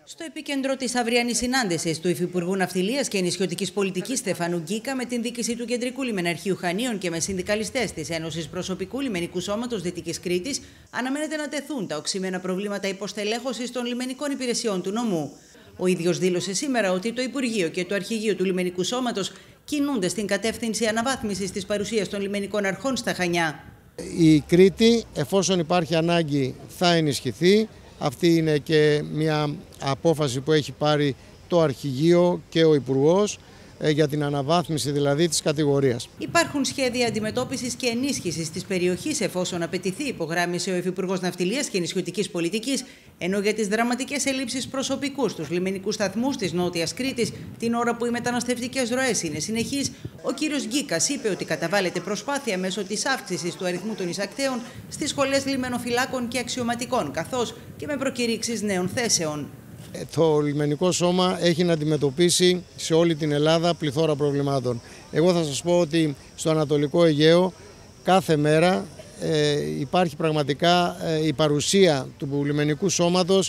Στο επίκεντρο της αυριανής συνάντησης του Υφυπουργού Ναυτιλίας και Νησιωτικής Πολιτικής Στεφανού Γκίκα με την διοίκηση του Κεντρικού Λιμεναρχείου Χανίων και με συνδικαλιστές της Ένωσης Προσωπικού Λιμενικού Σώματος Δυτικής Κρήτης, αναμένεται να τεθούν τα οξυμένα προβλήματα υποστελέχωσης των λιμενικών υπηρεσιών του νομού. Ο ίδιος δήλωσε σήμερα ότι το Υπουργείο και το Αρχηγείο του Λιμενικού Σώματος κινούνται στην κατεύθυνση αναβάθμισης της παρουσίας των λιμενικών αρχών στα Χανιά. Η Κρήτη, εφόσον υπάρχει ανάγκη, θα ενισχυθεί. Αυτή είναι και μια απόφαση που έχει πάρει το Αρχηγείο και ο Υπουργός για την αναβάθμιση δηλαδή της κατηγορίας. Υπάρχουν σχέδια αντιμετώπισης και ενίσχυσης της περιοχής εφόσον απαιτηθεί, υπογράμμισε ο Υφυπουργός Ναυτιλίας και Νησιωτικής Πολιτικής, ενώ για τις δραματικές ελλείψεις προσωπικού στους λιμενικούς σταθμούς της Νότιας Κρήτης, την ώρα που οι μεταναστευτικές ροές είναι συνεχείς, ο κύριος Γκίκας είπε ότι καταβάλλεται προσπάθεια μέσω της αύξησης του αριθμού των εισακτέων στις σχολές λιμενοφυλάκων και αξιωματικών, καθώς και με προκηρύξεις νέων θέσεων. Το λιμενικό σώμα έχει να αντιμετωπίσει σε όλη την Ελλάδα πληθώρα προβλημάτων. Εγώ θα σας πω ότι στο Ανατολικό Αιγαίο κάθε μέρα υπάρχει πραγματικά η παρουσία του λιμενικού σώματος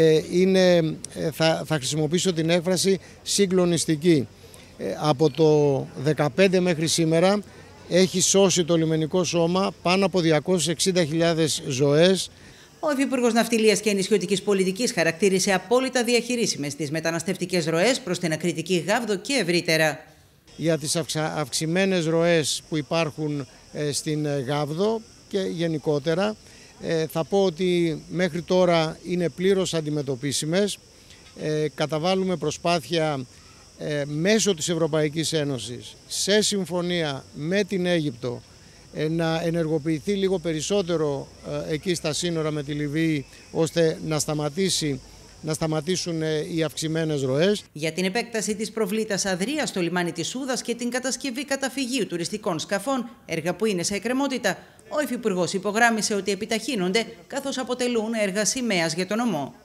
θα χρησιμοποιήσω την έκφραση συγκλονιστική. Από το 2015 μέχρι σήμερα έχει σώσει το λιμενικό σώμα πάνω από 260.000 ζωές. Ο Υφυπουργός Ναυτιλίας και Νησιωτικής Πολιτικής χαρακτήρισε απόλυτα διαχειρίσιμες τις μεταναστευτικές ροές προς την Ακριτική Γάβδο και ευρύτερα. Για τις αυξημένες ροές που υπάρχουν στην Γάβδο και γενικότερα θα πω ότι μέχρι τώρα είναι πλήρως αντιμετωπίσιμες. Καταβάλουμε προσπάθεια μέσω της Ευρωπαϊκής Ένωσης σε συμφωνία με την Αίγυπτο να ενεργοποιηθεί λίγο περισσότερο εκεί στα σύνορα με τη Λιβύη, ώστε να σταματήσουν οι αυξημένες ροές. Για την επέκταση της προβλήτας Αδρία στο λιμάνι της Σούδας και την κατασκευή καταφυγίου τουριστικών σκαφών, έργα που είναι σε εκκρεμότητα, ο Υφυπουργός υπογράμμισε ότι επιταχύνονται καθώς αποτελούν έργα σημαίας για τον νομό.